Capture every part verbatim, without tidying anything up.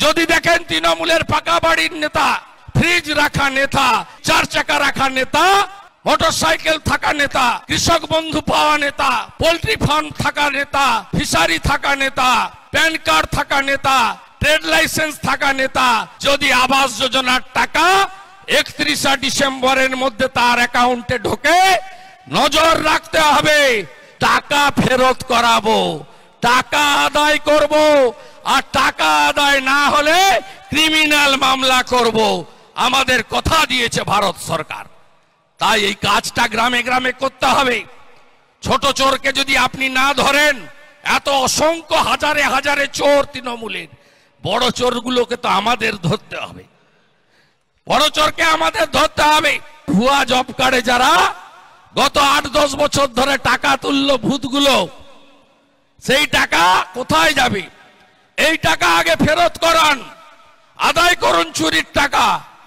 যদি দেখেন তৃণমূলের পাকা বাড়ির নেতা, ফ্রিজ রাখা নেতা, চার চাকা রাখা নেতা, মোটরসাইকেল থাকা নেতা, কৃষক বন্ধু পাওয়া নেতা, পোল্ট্রি ফার্ম থাকা নেতা, ফিশারি থাকা নেতা, প্যান কার্ড থাকা নেতা, ট্রেড লাইসেন্স থাকা নেতা, যদি আবাস যোজনার টাকা একত্রিশে ডিসেম্বরের মধ্যে তার অ্যাকাউন্টে ঢোকে, নজর রাখতে হবে, টাকা ফেরত করাবো, টাকা আদায় করব, আর টাকা আদায় না হলে ক্রিমিনাল মামলা করব। আমাদের কথা দিয়েছে ভারত সরকার। তাই এই কাজটা গ্রামে গ্রামে করতে হবে। ছোট চোরকে যদি আপনি না ধরেন, এত অসংখ্য হাজারে হাজারে চোর তৃণমূলের, বড় চোরগুলোকে তো আমাদের ধরতে হবে, বড় চোরকে আমাদের ধরতে হবে। ভুয়া জব কার্ডে যারা গত আট দশ বছর ধরে টাকা তুললো ভূতগুলো, সেই টাকা কোথায় যাবে? এই টাকা আগে ফেরত করান, আদায় করুন চুরির টাকা,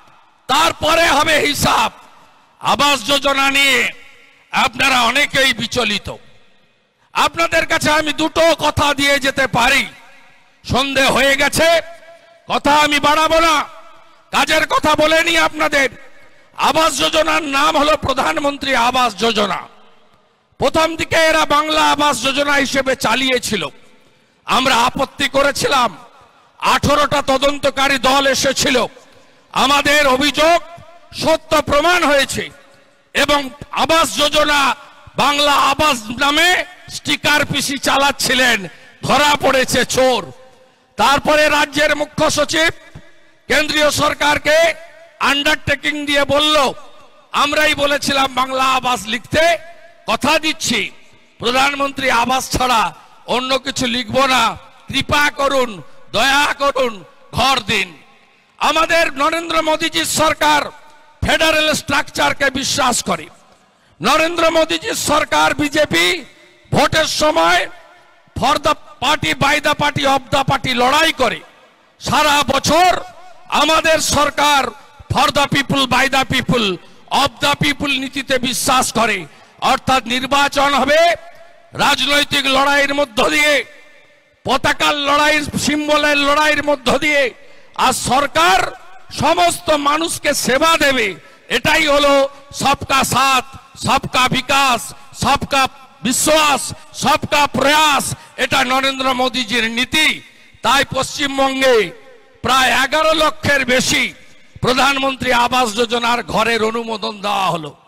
তারপরে হবে হিসাব। আবাস যোজনা নিয়ে আপনারা অনেকেই বিচলিত। আপনাদের কাছে আমি দুটো কথা দিয়ে যেতে পারি। সন্ধে হয়ে গেছে, কথা আমি বাড়াবো না, কাজের কথা বলে নি আপনাদের। আবাস যোজনার নাম হলো প্রধানমন্ত্রী আবাস যোজনা। প্রথম দিকে এরা বাংলা আবাস যোজনা হিসেবে চালিয়েছিল, আমরা আপত্তি করেছিলাম। আঠারোটা তদন্তকারী দল এসেছিল, আমাদের অভিযোগ সত্য প্রমাণ হয়েছে, এবং আবাস যোজনা বাংলা আবাস নামে স্টিকার পিসি চালাচ্ছিলেন, ধরা পড়েছে চোর। তারপরে রাজ্যের মুখ্য সচিব কেন্দ্রীয় সরকারকে আন্ডারটেকিং দিয়ে বলল, আমরাই বলেছিলাম বাংলা আবাস লিখতে, কথা দিচ্ছি প্রধানমন্ত্রী আবাস ছাড়া অন্য কিছু লিখবো না, কৃপা করুন, দয়া করুন, ঘর দিন। আমাদের নরেন্দ্র মোদীজির সরকার ফেডারেল স্ট্রাকচারকে বিশ্বাস করে। নরেন্দ্র মোদীজির সরকার বিজেপি ভোটের সময় for the party, by the party, of the party লড়াই করে। সারা বছর আমাদের সরকার for the people, by the people, of the people নীতিতে বিশ্বাস করে। অর্থাৎ নির্বাচন হবে রাজনৈতিক লড়াইয়ের মধ্য দিয়ে, পতাকার লড়াইয়ের, সিম্বলের লড়াইয়ের মধ্য দিয়ে, আর সরকার সমস্ত মানুষকে সেবা দেবে। এটাই হলো সবকা সাথ, সবকা বিকাশ, সবকা বিশ্বাস, সবকা প্রয়াস, এটা নরেন্দ্র মোদীজির নীতি। তাই পশ্চিমবঙ্গে প্রায় এগারো লক্ষের বেশি প্রধানমন্ত্রী আবাস যোজনার ঘরের অনুমোদন দেওয়া হলো।